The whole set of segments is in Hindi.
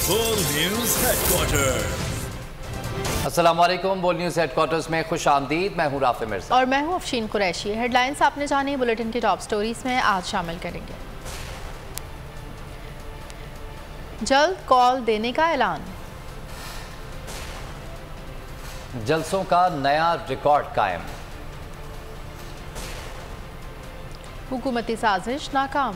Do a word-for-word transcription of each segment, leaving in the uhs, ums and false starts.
बोल न्यूज हेडक्वार्टर। अस्सलामुअलैकुम। बोल न्यूज हेडक्वार्टर्स में खुश आमदीद। मैं हूँ राफे मिर्जा और मैं हूँ अफशीन कुरैशी। हेडलाइंस आपने जानी बुलेटिन की टॉप स्टोरीज में आज शामिल करेंगे। जल्द कॉल देने का ऐलान, जलसों का नया रिकॉर्ड कायम, हुकूमती साजिश नाकाम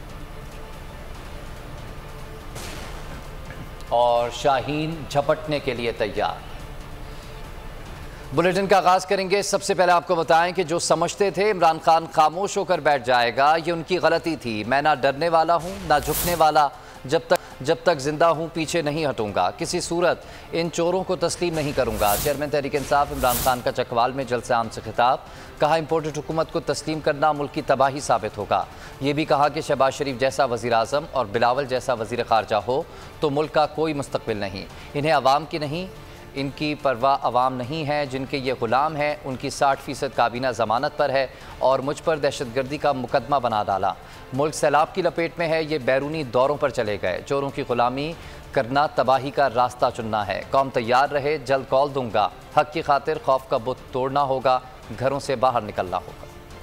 और शाहीन झपटने के लिए तैयार। बुलेटिन का आगाज करेंगे। सबसे पहले आपको बताएं कि जो समझते थे इमरान खान खामोश होकर बैठ जाएगा, ये उनकी गलती थी। मैं ना डरने वाला हूं ना झुकने वाला। जब तक जब तक जिंदा हूं पीछे नहीं हटूंगा। किसी सूरत इन चोरों को तस्लीम नहीं करूंगा। चेयरमैन तहरीक इंसाफ इमरान खान का चकवाल में जलसे आम से खिताब। कहा इम्पोर्टेड हुकूमत को तस्लीम करना मुल्क की तबाही साबित होगा। ये भी कहा कि शहबाज शरीफ जैसा वज़ीर आज़म और बिलावल जैसा वज़ीर ख़ारजा हो तो मुल्क का कोई मुस्तकबिल नहीं। इन्हें अवाम की नहीं, इनकी परवाह अवाम नहीं है। जिनके ये ग़ुलाम हैं उनकी साठ फ़ीसद काबीना ज़मानत पर है और मुझ पर दहशतगर्दी का मुकदमा बना डाला। मुल्क सैलाब की लपेट में है, ये बैरूनी दौरों पर चले गए। चोरों की ग़ुलामी करना तबाही का रास्ता चुनना है। कौम तैयार रहे, जल्द कॉल दूंगा। हक की खातिर खौफ का बुत तोड़ना होगा, घरों से बाहर निकलना होगा।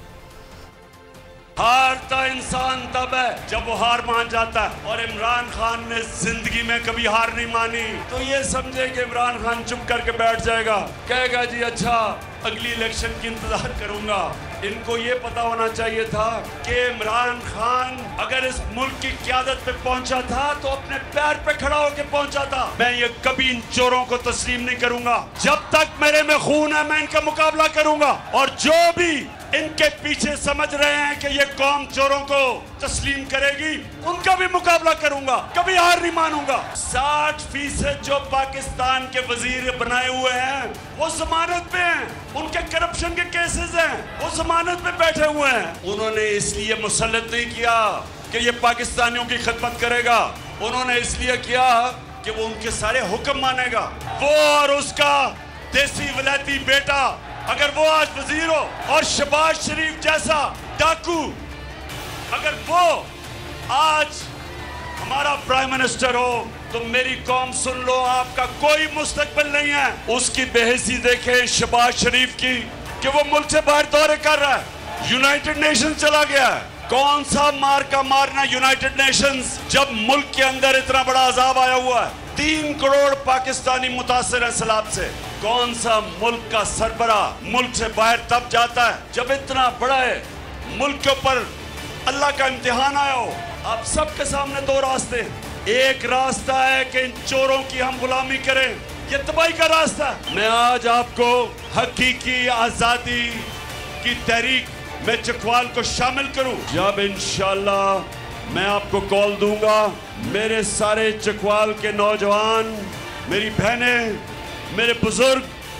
हारता इंसान तब है जब वो हार मान जाता है, और इमरान खान ने जिंदगी में कभी हार नहीं मानी। तो ये समझे कि इमरान खान चुप करके बैठ जाएगा, कहेगा जी अच्छा अगली इलेक्शन की इंतजार करूंगा। इनको ये पता होना चाहिए था कि इमरान खान अगर इस मुल्क की क़यादत पे पहुंचा था तो अपने पैर पे खड़ा होकर पहुंचा था। मैं ये कभी इन चोरों को तस्लीम नहीं करूंगा। जब तक मेरे में खून है मैं इनका मुकाबला करूंगा, और जो भी इनके पीछे समझ रहे हैं कि ये कौम चोरों को तस्लीम करेगी, उनका भी मुकाबला करूंगा, कभी हार नहीं मानूंगा। साठ फीसद जो पाकिस्तान के वजीर बनाए हुए हैं वो जमानत पे हैं, उनके करप्शन के केसेस हैं, वो जमानत पे बैठे हुए हैं। उन्होंने इसलिए मुसल्लत नहीं किया कि ये पाकिस्तानियों की खिदमत करेगा, उन्होंने इसलिए किया कि वो उनके सारे हुक्म मानेगा। वो और उसका देसी वलायती बेटा अगर वो आज वजीर हो और शहबाज शरीफ जैसा डाकू अगर वो आज हमारा प्राइम मिनिस्टर हो तो मेरी कौम सुन लो, आपका कोई मुस्तकबिल नहीं है। उसकी बेहिसी देखें शहबाज शरीफ की कि वो मुल्क से बाहर दौरे कर रहा है, यूनाइटेड नेशंस चला गया है। कौन सा मार का मारना यूनाइटेड नेशंस, जब मुल्क के अंदर इतना बड़ा अजाब आया हुआ है। तीन करोड़ पाकिस्तानी मुतासिर है सैलाब से। कौन सा मुल्क का सरबरा मुल्क से बाहर तब जाता है जब इतना बड़ा है मुल्क के ऊपर अल्लाह का इम्तिहान आया हो। आप सबके सामने दो रास्ते हैं। एक रास्ता है कि इन चोरों की हम गुलामी करें, ये तबाही का रास्ता है। मैं आज आपको हकीकी आजादी की तहरीक में चकवाल को शामिल करूं, जब इंशाल्लाह मैं आपको कॉल दूंगा। मेरे सारे चकवाल के नौजवान, मेरी बहनें, मेरे बुजुर्ग,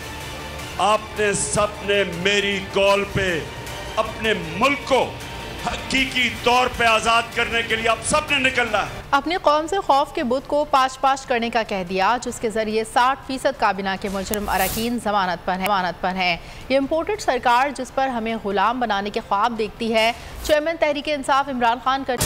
आपने सबने मेरी कॉल पे अपने मुल्क को हकीकी तौर पे आज़ाद करने के लिए आप सबने निकलना है। अपनी कौम से खौफ के बुत को पाश पाश करने का कह दिया, जिसके जरिए साठ फीसद काबीना के मुजरिम अरकान जमानत पर है जमानत पर हैं। ये इम्पोर्टेड सरकार जिस पर हमें गुलाम बनाने के ख्वाब देखती है। चेयरमैन तहरीक इंसाफ इमरान खान का।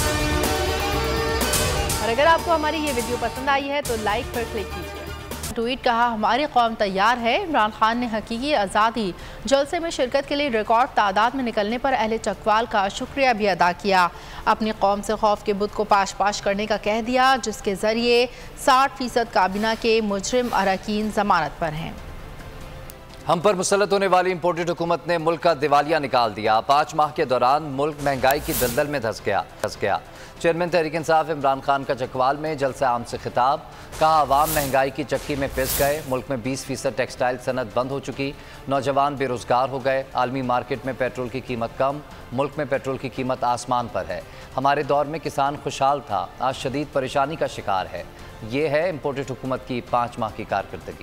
और अगर आपको हमारी ये वीडियो पसंद आई है तो लाइक पर क्लिक कीजिए। ट्वीट कहा हमारी कौम तैयार है। इमरान खान ने हकीकी आज़ादी जलसे में शिरकत के लिए रिकॉर्ड तादाद में निकलने पर अहले चकवाल का शुक्रिया भी अदा किया। अपनी कौम से खौफ के बुत को पाश पाश करने का कह दिया, जिसके ज़रिए साठ फीसद काबीना के मुजरिम अरकान जमानत पर हैं। हम पर मुसल्लत होने वाली इम्पोर्टेड हुकूमत ने मुल्क का दिवालिया निकाल दिया। पाँच माह के दौरान मुल्क महंगाई की दलदल में धंस गया धंस गया चेयरमैन तहरीक इंसाफ इमरान खान का चकवाल में जलसे आम से खिताब। कहा आवाम महंगाई की चक्की में पिस गए। मुल्क में बीस फीसद टेक्सटाइल सनत बंद हो चुकी। नौजवान बेरोजगार हो गए। आलमी मार्केट में पेट्रोल की कीमत कम, मुल्क में पेट्रोल की कीमत आसमान पर है। हमारे दौर में किसान खुशहाल था, आज शदीद परेशानी का शिकार है। ये है इम्पोर्टेड हुकूमत की पाँच माह की कारकर्दगी।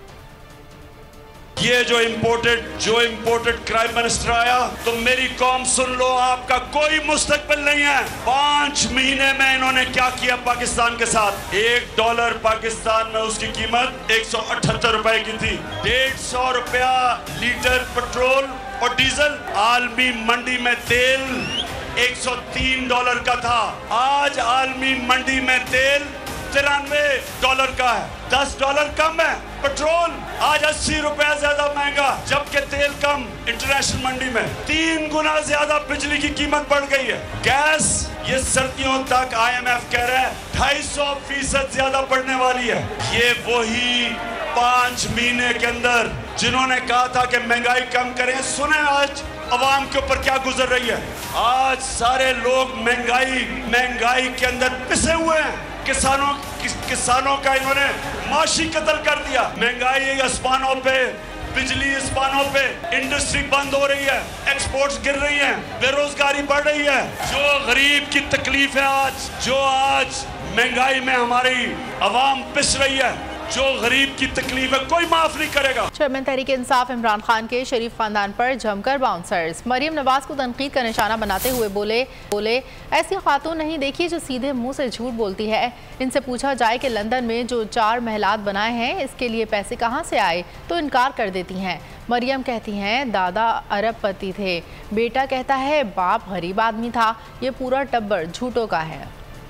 ये जो इम्पोर्टेड जो इम्पोर्टेड प्राइम मिनिस्टर आया तो मेरी कौम सुन लो, आपका कोई मुस्तकबिल नहीं है। पांच महीने में इन्होंने क्या किया पाकिस्तान के साथ। एक डॉलर पाकिस्तान में उसकी कीमत एक सौ अठहत्तर रुपए की थी। डेढ़ सौ रुपया लीटर पेट्रोल और डीजल। आलमी मंडी में तेल एक सौ तीन डॉलर का था, आज आलमी मंडी में तेल तिरानवे डॉलर का है, दस डॉलर कम है। पेट्रोल आज अस्सी रुपए ज्यादा महंगा, जबकि तेल कम। इंटरनेशनल मंडी में तीन गुना ज्यादा बिजली की कीमत बढ़ गई है। गैस ये सर्दियों तक आई एम एफ कह रहा है ढाई सौ फीसद ज्यादा बढ़ने वाली है। ये वही पांच महीने के अंदर जिन्होंने कहा था कि महंगाई कम करें, सुने आज अवाम के ऊपर क्या गुजर रही है। आज सारे लोग महंगाई महंगाई के अंदर पिसे हुए हैं। किसानों किस, किसानों का इन्होंने माशी कत्ल कर दिया। महंगाई आसमानों पे, बिजली आसमानों पे, इंडस्ट्री बंद हो रही है, एक्सपोर्ट्स गिर रही हैं, बेरोजगारी बढ़ रही है। जो गरीब की तकलीफ है आज, जो आज महंगाई में हमारी अवाम पिस रही है, जो गरीब की तकलीफ है, कोई माफ नहीं करेगा। चेयरमैन तहरीक इंसाफ इमरान खान के शरीफ खानदान पर जमकर बाउंसर्स। मरियम नवाज को तनकीद का निशाना बनाते हुए बोले बोले ऐसी खातून नहीं देखी जो सीधे मुंह से झूठ बोलती है। इनसे पूछा जाए कि लंदन में जो चार महलात बनाए हैं इसके लिए पैसे कहाँ से आए तो इनकार कर देती हैं। मरियम कहती हैं दादा अरबपति थे, बेटा कहता है बाप गरीब आदमी था। ये पूरा टब्बर झूठों का है।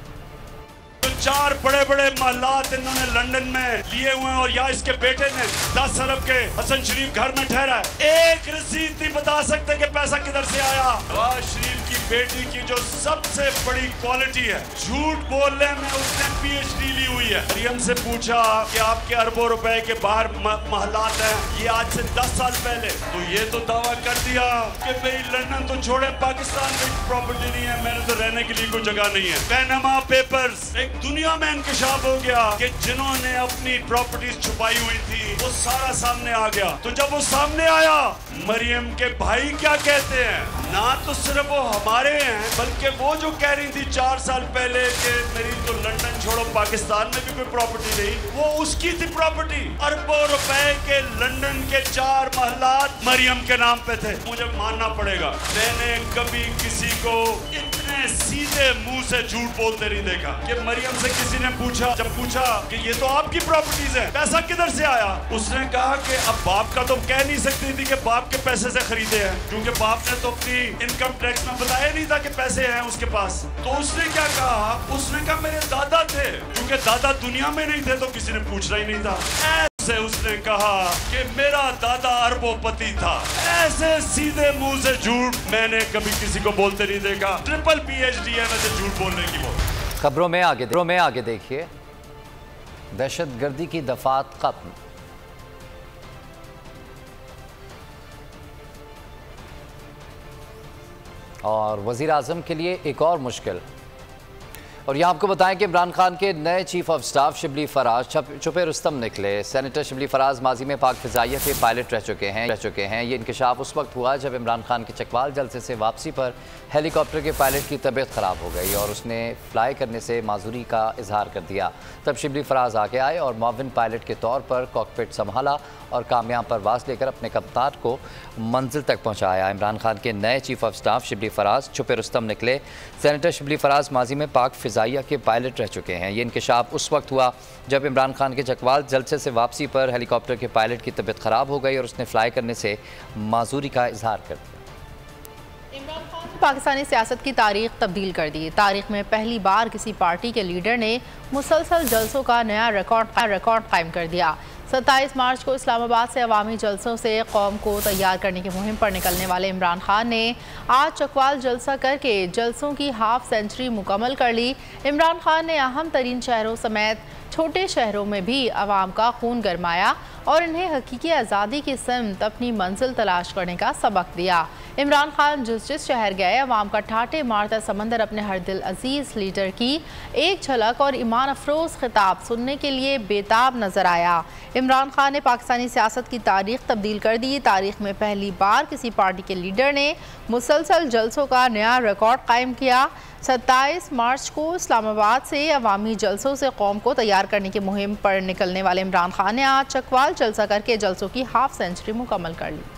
चार बड़े बड़े महलात इन्होंने लंदन में लिए हुए हैं और या इसके बेटे ने दस अरब के हसन शरीफ घर में ठहरा है। एक रसीद नहीं बता सकते कि पैसा किधर से आया। नवाज शरीफ की बेटी की जो सबसे बड़ी क्वालिटी है झूठ बोलने में, उसने पीएचडी ली हुई है। मरियम से पूछा कि आपके अरबों रुपए के बाहर महलात हैं, ये आज से दस साल पहले, तो ये तो दावा कर दिया कि भाई लंदन तो छोड़े, पाकिस्तान में प्रॉपर्टी नहीं है, मैंने तो रहने के लिए कोई जगह नहीं है। पैनामा पेपर्स, एक दुनिया में इंकशाफ हो गया कि जिन्होंने अपनी प्रॉपर्टीज छुपाई हुई थी वो सारा सामने आ गया। तो जब वो सामने आया, मरियम के भाई क्या कहते हैं, ना तो सिर्फ वो हमारे हैं बल्कि वो जो कह रही थी चार साल पहले कि मेरी तो लंदन छोड़ो पाकिस्तान में भी कोई प्रॉपर्टी नहीं, वो उसकी थी प्रॉपर्टी। अरबों रुपए के लंदन के चार महलात मरियम के नाम पे थे। मुझे मानना पड़ेगा, मैंने कभी किसी को इतने सीधे मुंह से झूठ बोलते नहीं देखा। कि मरियम से किसी ने पूछा, जब पूछा कि ये तो आपकी प्रॉपर्टीज है, पैसा किधर से आया, उसने कहा कि अब बाप का तो कह नहीं सकती थी कि बाप के पैसे से खरीदे हैं, क्योंकि बाप ने तो अपनी इनकम टैक्स में बताया नहीं था कि पैसे हैं उसके पास। तो उसने क्या कहा, उसने कहा मेरे दादा थे, क्योंकि दादा दुनिया में नहीं थे तो किसी ने पूछना ही नहीं था। ऐसे उसने कहा कि मेरा दादा अरबोपति था। ऐसे सीधे मुंह से झूठ मैंने कभी किसी को बोलते नहीं देखा। ट्रिपल पीएचडी है वैसे झूठ बोलने की। वो खबरों में आगे खबरों में आगे देखिए, दहशतगर्दी की दफात खत्म। और वज़ीर आज़म के लिए एक और मुश्किल। और यहाँ आपको बताएं कि इमरान खान के नए chief of staff Shibli Faraz छुपे रुस्तम निकले। सेनेटर शिबली फराज माजी में पाक फ़िज़ाइया के पायलट रह चुके हैं रह चुके हैं ये इंकशाफ उस वक्त हुआ जब इमरान खान के चकवाल जलसे से वापसी पर हेलीकॉप्टर के पायलट की तबीयत ख़राब हो गई और उसने फ्लाई करने से माजूरी का इजहार कर दिया। तब शिबली फराज आगे आए और मुअव्विन पायलट के तौर पर कॉकपिट संभाला और कामयाब परवाज़ लेकर अपने कप्तान को मंजिल तक पहुँचाया। इमरान खान के नए chief of staff Shibli Faraz छुपे रुस्तम निकले। सेनेटर शिबली फराज माजी में पाक फ़िज़ाइया के पायलट रह चुके हैं। ये इंकशाफ उस वक्त हुआ जब इमरान खान के चकवाल जलसे से वापसी पर हेलीकॉप्टर के पायलट की तबीयत ख़राब हो गई और उसने फ्लाई करने से माजूरी का इजहार कर दिया। इमरान खान ने पाकिस्तानी सियासत की तारीख तब्दील कर दी। तारीख में पहली बार किसी पार्टी के लीडर ने मुसलसल जलसों का नया रिकॉर्ड रिकॉर्ड कायम कर दिया। सत्ताईस मार्च को इस्लामाबाद से अवामी जलसों से कौम को तैयार करने की मुहिम पर निकलने वाले इमरान खान ने आज चकवाल जलसा करके जलसों की हाफ सेंचुरी मुकम्मल कर ली। इमरान खान ने अहम तरीन शहरों समेत छोटे शहरों में भी अवाम का खून गरमाया और इन्हें हकीकी आज़ादी की सिमत अपनी मंजिल तलाश करने का सबक दिया। इमरान खान जिस जिस शहर गए अवाम का ठाटे मारता समंदर अपने हर दिल अजीज़ लीडर की एक झलक और ईमान अफरोज़ खिताब सुनने के लिए बेताब नजर आया। इमरान खान ने पाकिस्तानी सियासत की तारीख तब्दील कर दी। तारीख में पहली बार किसी पार्टी के लीडर ने मुसलसल जलसों का नया रिकॉर्ड कायम किया। सत्ताईस मार्च को इस्लामाबाद से अवामी जलसों से कौम को तैयार करने की मुहिम पर निकलने वाले इमरान खान ने आज चकवाल जलसा करके जलसों की हाफ सेंचुरी मुकम्मल कर ली।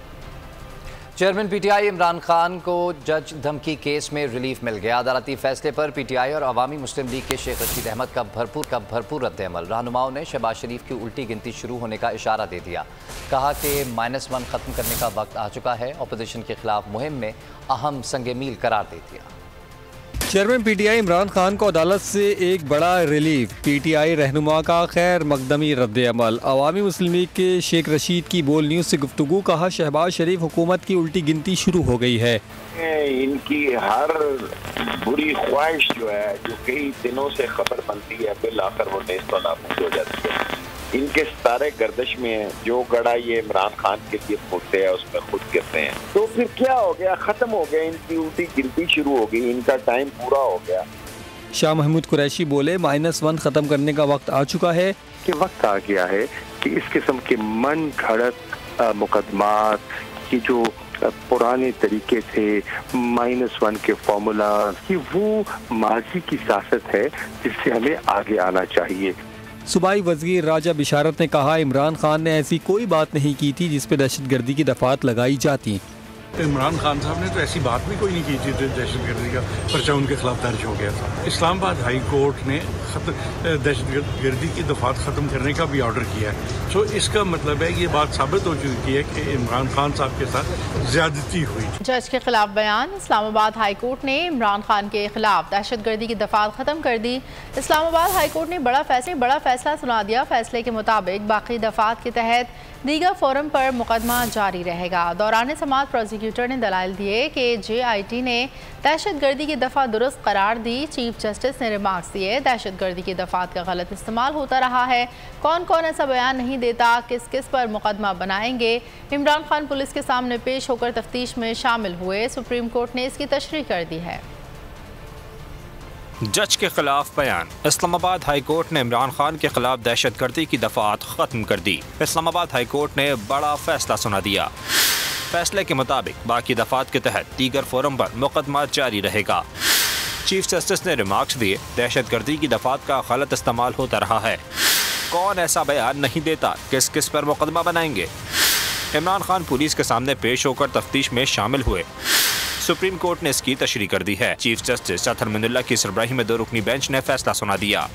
चेयरमैन पीटीआई इमरान खान को जज धमकी केस में रिलीफ मिल गया। अदालती फैसले पर पीटीआई और अवामी मुस्लिम लीग के शेख रशीद अहमद का भरपूर का भरपूर रद्द-ए-अमल। रहनुमाओं ने शहबाज शरीफ की उल्टी गिनती शुरू होने का इशारा दे दिया। कहा कि माइनस वन ख़त्म करने का वक्त आ चुका है। अपोजिशन के खिलाफ मुहिम में अहम संग मील करार दे दिया। चेयरमैन पीटीआई इमरान खान को अदालत से एक बड़ा रिलीफ। पीटीआई रहनुमा का खैर मकदमी रद्द अमल। अवामी मुस्लिम लीग के शेख रशीद की बोल न्यूज़ से गुफ्तगू। कहा शहबाज शरीफ हुकूमत की उल्टी गिनती शुरू हो गई है। इनकी हर बुरी ख्वाहिश जो है, जो कई दिनों से खबर बनती है, बिल आकर वो नेस्तो नाबूद हो जाती है। इनके सितारे गर्दिश में है। जो गड़ा ये इमरान खान के लिए फूटते हैं उसमें खुद गिरते हैं। तो फिर क्या हो गया? खत्म हो गया, इनकी उल्टी गिनती शुरू हो गई, इनका टाइम पूरा हो गया। शाह महमूद कुरैशी बोले माइनस वन खत्म करने का वक्त आ चुका है कि वक्त आ गया है कि इस किस्म के मन घड़त मुकदमात की जो पुराने तरीके थे, माइनस वन के फॉर्मूला, कि वो माजी की सियासत है जिससे हमें आगे आना चाहिए। सूबाई वज़ीर राजा बिशारत ने कहा इमरान खान ने ऐसी कोई बात नहीं की थी जिस पर दहशतगर्दी की दफात लगाई जाती। इमरान खान साहब ने तो ऐसी बात भी कोई नहीं की थी। दहशतगर्दी का पर्चा उनके खिलाफ दर्ज हो गया था। इस्लामाबाद हाई कोर्ट ने दहशतगर्दी की दफात ख़त्म करने का भी ऑर्डर किया है। सो इसका मतलब है ये बात साबित हो चुकी है कि इमरान खान साहब के साथ ज्यादती हुई। जज के खिलाफ बयान। इस्लामाबाद हाई कोर्ट ने इमरान खान के खिलाफ दहशतगर्दी की दफात ख़त्म कर दी। इस्लामाबाद हाई कोर्ट ने बड़ा फैसला बड़ा फैसला सुना दिया। फैसले के मुताबिक बाकी दफात के तहत दीगर फोरम पर मुकदमा जारी रहेगा। दौरान समाअत प्रोसिक्यूटर ने दलाइल दिए कि जे आई टी ने दहशतगर्दी की दफ़ा दुरुस्त करार दी। चीफ जस्टिस ने रिमार्क्स दिए दहशतगर्दी की दफात का गलत इस्तेमाल होता रहा है। कौन कौन ऐसा बयान नहीं देता, किस किस पर मुकदमा बनाएंगे। इमरान खान पुलिस के सामने पेश होकर तफ्तीश में शामिल हुए। सुप्रीम कोर्ट ने इसकी तशरीह कर दी है। जज के खिलाफ बयान। इस्लामाबाद हाई कोर्ट ने इमरान खान के खिलाफ दहशतगर्दी की दफात खत्म कर दी। इस्लामाबाद हाई कोर्ट ने बड़ा फैसला सुना दिया। फैसले के मुताबिक बाकी दफात के तहत दीगर फोरम पर मुकदमा जारी रहेगा। चीफ जस्टिस ने रिमार्क्स दिए दहशतगर्दी की दफात का गलत इस्तेमाल होता रहा है। कौन ऐसा बयान नहीं देता, किस किस पर मुकदमा बनाएंगे। इमरान खान पुलिस के सामने पेश होकर तफ्तीश में शामिल हुए। सुप्रीम कोर्ट ने इसकी तशरीह कर दी है। चीफ जस्टिस अतर मिनुल्लाह की सरबराही में दो रुकनी बेंच ने फैसला सुना दिया।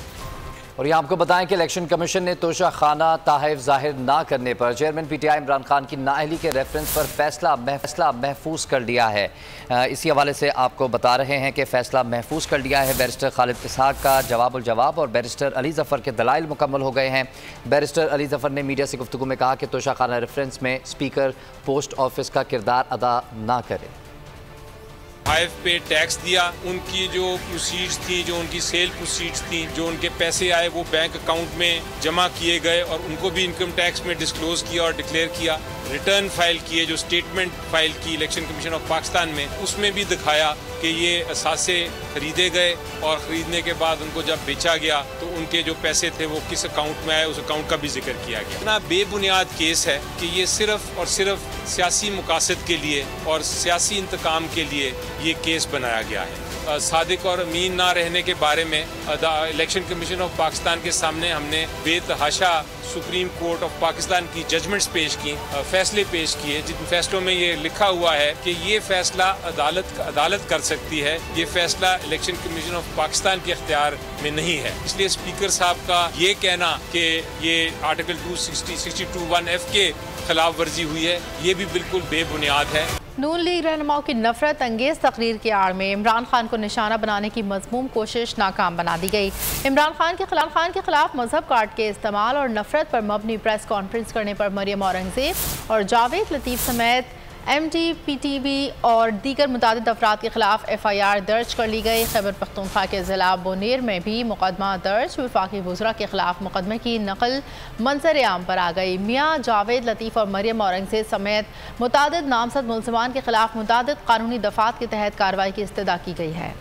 और यहाँ आपको बताएं कि इलेक्शन कमीशन ने तोशा खाना ताहिफ जाहिर ना करने पर चेयरमैन पीटीआई इमरान खान की नाअहली के रेफरेंस पर फैसला फैसला महफूज कर लिया है। इसी हवाले से आपको बता रहे हैं कि फ़ैसला महफूज कर लिया है। बैरिस्टर खालिद इसहाक का जवाबुल जवाब और बैरिस्टर अली ज़फ़र के दलाइल मुकम्मल हो गए हैं। बैरिस्टर अली ज़फ़र ने मीडिया से गुफ्तगू में कहा कि तोशा खाना रेफरेंस में स्पीकर पोस्ट ऑफिस का किरदार अदा ना करे। हाइफ पे टैक्स दिया, उनकी जो प्रोसीड्स थी, जो उनकी सेल प्रोसीड्स थी, जो उनके पैसे आए वो बैंक अकाउंट में जमा किए गए और उनको भी इनकम टैक्स में डिस्क्लोज किया और डिक्लेयर किया। रिटर्न फाइल किए, जो स्टेटमेंट फाइल की इलेक्शन कमीशन ऑफ पाकिस्तान में, उसमें भी दिखाया कि ये असासे खरीदे गए और ख़रीदने के बाद उनको जब बेचा गया तो उनके जो पैसे थे वो किस अकाउंट में आए, उस अकाउंट का भी जिक्र किया गया। इतना बेबुनियाद केस है कि ये सिर्फ और सिर्फ सियासी मुकासद के लिए और सियासी इंतकाम के लिए ये केस बनाया गया है। सादिक और अमीन ना रहने के बारे में इलेक्शन कमीशन ऑफ पाकिस्तान के सामने हमने बेतहाशा सुप्रीम कोर्ट ऑफ पाकिस्तान की जजमेंट्स पेश की, फैसले पेश किए, जिन फैसलों में ये लिखा हुआ है कि ये फैसला अदालत अदालत कर सकती है, ये फैसला इलेक्शन कमीशन ऑफ पाकिस्तान के अख्तियार में नहीं है। इसलिए स्पीकर साहब का ये कहना कि ये article two sixty sixty two one F के खिलाफ वर्जी हुई है, ये भी बिल्कुल बेबुनियाद है। नून लीग रहनुमाओं की नफरत अंगेज तकरीर की आड़ में इमरान खान को निशाना बनाने की मज़मूम कोशिश नाकाम बना दी गई। इमरान खान के खिलाफ खान के खिलाफ मजहब कार्ड के इस्तेमाल और नफरत पर मबनी प्रेस कॉन्फ्रेंस करने पर मरियम औरंगजेब और जावेद लतीफ़ समेत M T P T V और दीगर मुतादिद अफराद के खिलाफ एफ आई आर दर्ज कर ली गई। खैबर पख्तूनख्वा के ज़िला बोनेर में भी मुकदमा दर्ज। वफाकी वज़रा के खिलाफ मुकदमे की नकल मंजर आम पर आ गई। मियाँ जावेद लतीफ़ और मरियम औरंगजेब समेत मुतादिद नामजद मुलज़मान के खिलाफ मुतादिद कानूनी दफ़ात के तहत कार्रवाई की इस्तदा की गई है।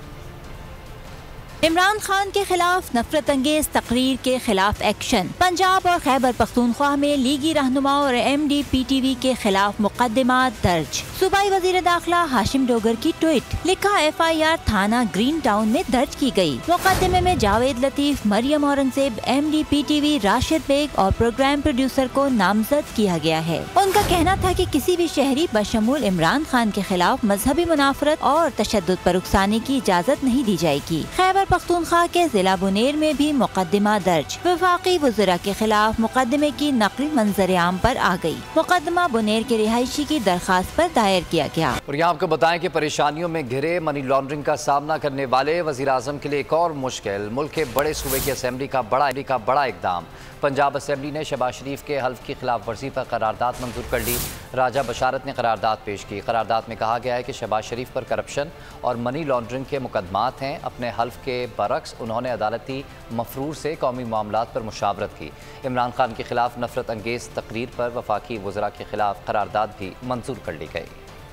इमरान खान के खिलाफ नफरत अंगेज तकरीर के खिलाफ एक्शन। पंजाब और खैबर पख्तूनख्वा में लीगी रहनुमा और M D P T V के खिलाफ मुकदमात दर्ज। सूबाई वजीर दाखिला हाशिम डोगर की ट्वीट, लिखा एफ आई आर थाना ग्रीन टाउन में दर्ज की गई। मुकदमे में Javed Latif, Maryam Aurangzeb, M D P T V Rashid Baig और प्रोग्राम प्रोड्यूसर को नामजद किया गया है। उनका कहना था कि किसी भी शहरी बशमूल इमरान खान के खिलाफ मजहबी मुनाफरत और तशद्दुद पर उकसाने की इजाजत नहीं दी जाएगी। खैबर पख्तूनख्वा के जिला बुनेर में भी मुकदमा दर्ज। वफाकी वज़रा के खिलाफ मुकदमे की नकल मंजर आम पर आ गई। मुकदमा बुनेर के रिहायशी की दरखास्त पर दायर किया गया। और यहाँ आपको बताएं कि परेशानियों में घिरे मनी लॉन्ड्रिंग का सामना करने वाले वज़ीर आज़म के लिए एक और मुश्किल। मुल्क के बड़े सूबे की असेंबली का बड़ा का बड़ा इकदाम। पंजाब असेंबली ने शहबाज शरीफ के हल्फ की खिलाफ वर्जी पर करारदाद मंजूर कर ली। राजा बशारत ने करारदाद पेश की। करारदाद में कहा गया है कि शहबाज शरीफ पर करप्शन और मनी लॉन्ड्रिंग के मुकदमात हैं। अपने हल्फ के बरक्स उन्होंने अदालती मफरूर से कौमी मामलात पर मुशावरत की। इमरान खान के खिलाफ नफरत अंगेज़ तकरीर पर वफाकी वज़रा के खिलाफ करारदाद भी मंजूर कर ली गई।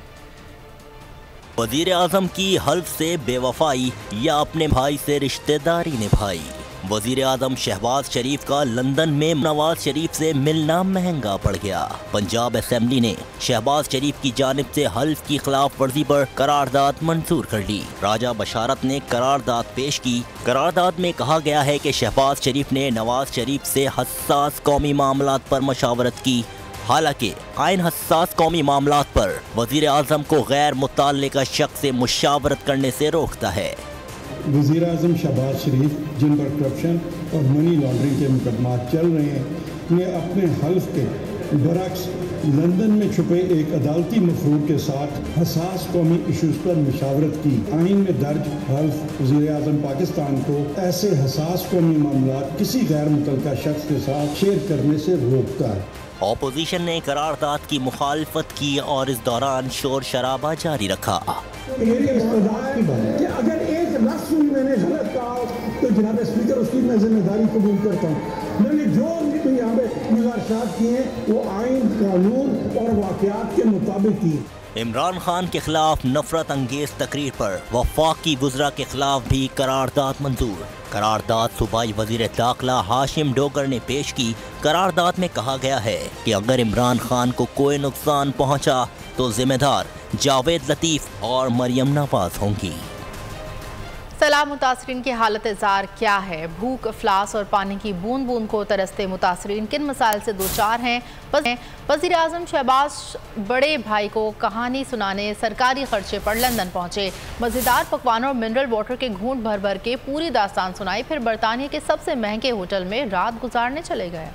वज़ीर आज़म की हल्फ से बेवफाई या अपने भाई से रिश्तेदारी निभाई। वज़ीर आज़म शहबाज शरीफ का लंदन में नवाज शरीफ से मिलना महंगा पड़ गया। पंजाब असेंबली ने शहबाज शरीफ की जानिब से हल्फ की खिलाफ वर्जी पर करारदाद मंजूर कर ली। राजा बशारत ने करारदाद पेश की। करारदाद में कहा गया है कि शहबाज शरीफ ने नवाज शरीफ से हसास कौमी मामलात पर मशावरत की। हालांकि आइन हसास कौमी मामलात पर वज़ीर आज़म को गैर मुतल्लिका शख्स से मुशावरत करने से रोकता है। वज़ीर आज़म शहबाज शरीफ जिन पर करप्शन और मनी लॉन्ड्रिंग के मुकदमात चल रहे हैं ने अपने हल्फ के बरक्स लंदन में छुपे एक अदालती मफरूर के साथ हसास कौमी इशूज़ पर मुशावरत की। आइन में दर्ज हल्फ वज़ीर आज़म पाकिस्तान को ऐसे हसास कौमी मामलात किसी गैर मुतल्लिका शख्स के साथ शेयर करने से रोकता है। ऑपोजिशन ने करारदाद की मुखालफत की और इस दौरान शोर शराबा जारी रखा। मेरे इस्तेदाद की बात है कि अगर एक लफ्ज़ मैंने गलत कहा तो जनाब स्पीकर उसकी मैं जिम्मेदारी कबूल करता हूँ। मैंने जो यहाँ पे गुज़ारिशात किए वो आइन कानून और वाक़यात के मुताबिक की। इमरान खान के खिलाफ नफरत अंगेज तकरीर पर वफाकी वज़रा के खिलाफ भी करारदाद मंजूर। करारदाद सूबाई वज़ीर दाखिला हाशिम डोगर ने पेश की। करारदाद में कहा गया है कि अगर इमरान खान को कोई नुकसान पहुंचा तो जिम्मेदार जावेद लतीफ़ और मरियम नवाज होंगी। सैलाब मुतासरीन की हालत जार क्या है? भूख, अफलास और पानी की बूंद बूंद को तरसते मुतासरीन किन मसाइल से दो चार हैं? वज़ीर आज़म शहबाज बड़े भाई को कहानी सुनाने सरकारी खर्चे पर लंदन पहुंचे। मज़ेदार पकवान और मिनरल वाटर के घूंट भर भर के पूरी दास्तान सुनाई, फिर बरतानिया के सबसे महंगे होटल में रात गुजारने चले गए।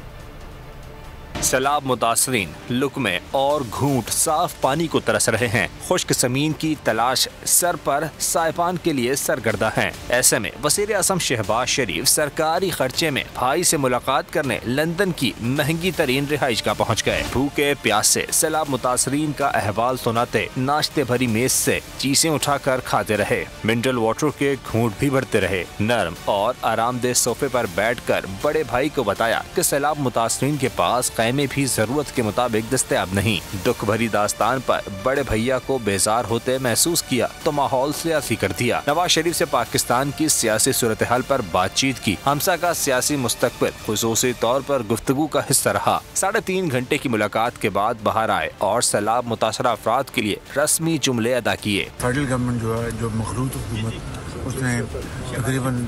सैलाब मुतासरीन लुकमे और घूंट साफ पानी को तरस रहे हैं। खुश्क ज़मीन की तलाश सर पर साइपान के लिए सरगर्दा हैं। ऐसे में वज़ीर आज़म शहबाज शरीफ सरकारी खर्चे में भाई से मुलाकात करने लंदन की महंगी तरीन रिहाइश का पहुँच गए। भूखे प्यासे सैलाब मुतासरीन का अहवाल सुनाते नाश्ते भरी मेज से चीजें उठाकर खाते रहे। मिनरल वाटर के घूंट भी भरते रहे। नरम और आरामदेह सोफे पर बैठकर बड़े भाई को बताया कि सैलाब मुतासरीन के पास में भी जरूरत के मुताबिक दस्तयाब नहीं। दुख भरी दास्तान पर बड़े भैया को बेजार होते महसूस किया तो माहौल सियासी कर दिया। नवाज शरीफ से पाकिस्तान की सियासी सूरत हाल पर बातचीत की। हमसा का सियासी मुस्तकबिल खुसूसी तौर पर गुफ्तगू का हिस्सा रहा। साढ़े तीन घंटे की मुलाकात के बाद बाहर आए और सैलाब मुतासरा अफराद के लिए रस्मी जुमले अदा किए। फेडरल गवर्नमेंट जो है, जो मखलूत हुकूमत, उसने तकरीबन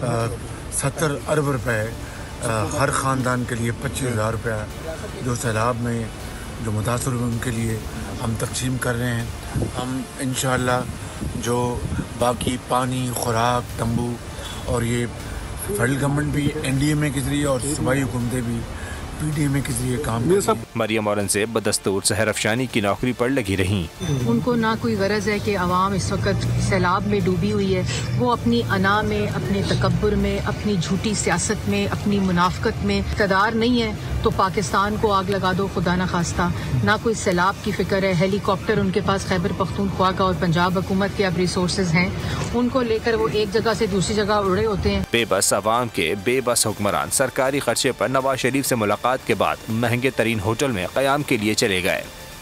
सत्तर अरब रुपए हर ख़ानदान के लिए पच्चीस हज़ार रुपया जो सैलाब में जो मुतासर हुए उनके लिए हम तकसीम कर रहे हैं। हम इंशाअल्लाह जो बाकी पानी, खुराक, तंबू और ये फेडरल गवर्नमेंट भी एन डी ए में के ज़रिए और सूबाई हुकूमतें भी पी डी ए में के ज़रिए काम कर। मरियम औरंगज़ेब बदस्तूर सहर अफशानी की नौकरी पर लगी रहीं। उनको ना कोई गरज है कि आवाम इस वक्त सैलाब में डूबी हुई है। वो अपनी अना में, अपने तकब्बुर में, अपनी झूठी सियासत में, अपनी मुनाफकत में इक़्तिदार नहीं है तो पाकिस्तान को आग लगा दो, खुदा न खास्ता। ना कोई सैलाब की फिक्र है। हेलीकॉप्टर उनके पास खैबर पख्तूनख्वा का और पंजाब हुकूमत के अब रिसोर्सेज हैं, उनको लेकर वो एक जगह से दूसरी जगह उड़े होते हैं। बेबस अवाम के बेबस हुक्मरान सरकारी खर्चे पर नवाज शरीफ से मुलाकात के बाद महंगे तरीन होटल में क़याम के लिए चले गए।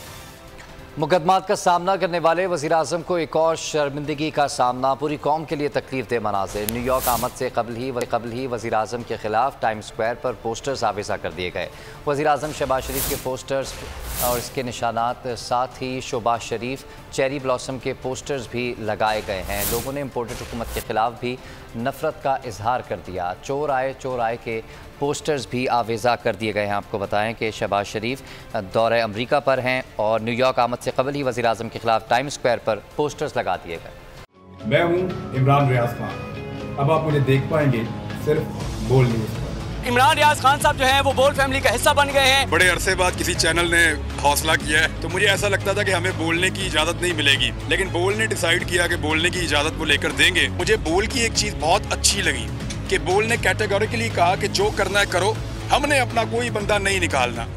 मुकदमात का सामना करने वाले वज़ीर आज़म को एक और शर्मिंदगी का सामना। पूरी कौम के लिए तकलीफ दे मनाज़िर। न्यूयॉर्क आमद से कबल ही कबल ही वज़ीर आज़म के खिलाफ टाइम स्क्वायर पर पोस्टर्स आवेज़ा कर दिए गए। वज़ीर आज़म शहबाज शरीफ के पोस्टर्स और इसके निशानात, साथ ही शहबाज शरीफ चेरी ब्लॉसम के पोस्टर्स भी लगाए गए हैं। लोगों ने इम्पोर्टेड हुकूमत के खिलाफ भी नफरत का इजहार कर दिया। चोर आए चोर आए के पोस्टर्स भी आवेज़ा कर दिए गए हैं। आपको बताएं कि शहबाज शरीफ दौरे अमरीका पर हैं और न्यूयॉर्क आमद से कबल ही वज़ीर आज़म के खिलाफ टाइम स्क्वायर पर पोस्टर्स लगा दिए गए। मैं हूं इमरान रियाज खान। अब आप मुझे देख पाएंगे सिर्फ बोल न्यूज़। इमरान रियाज खान साहब जो हैं वो बोल फैमिली का हिस्सा बन गए हैं। बड़े अरसे बाद किसी चैनल ने हौसला किया है, तो मुझे ऐसा लगता था कि हमें बोलने की इजाजत नहीं मिलेगी, लेकिन बोल ने डिसाइड किया कि बोलने की इजाजत वो लेकर देंगे। मुझे बोल की एक चीज बहुत अच्छी लगी कि बोल ने कैटेगोरिकली कहा कि जो करना है करो, हमने अपना कोई बंदा नहीं निकालना।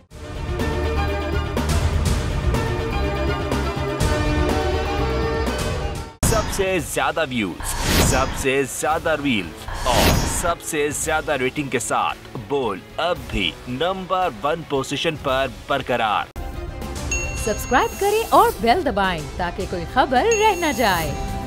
सबसे ज्यादा व्यूज, सबसे ज्यादा रील्स और सबसे ज्यादा रेटिंग के साथ बोल अब भी नंबर वन पोजीशन पर बरकरार। सब्सक्राइब करें और बेल दबाएं ताकि कोई खबर रह न जाए।